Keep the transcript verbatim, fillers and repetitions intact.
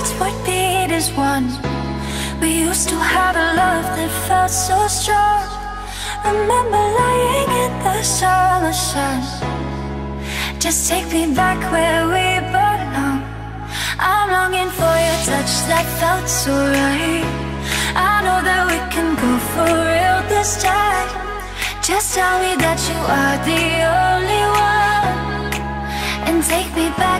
hearts would beat as one. We used to have a love that felt so strong. Remember lying in the summer sun. Just take me back where we belong. I'm longing for your touch that felt so right. I know that we can go for real this time. Just tell me that you are the only one, and take me back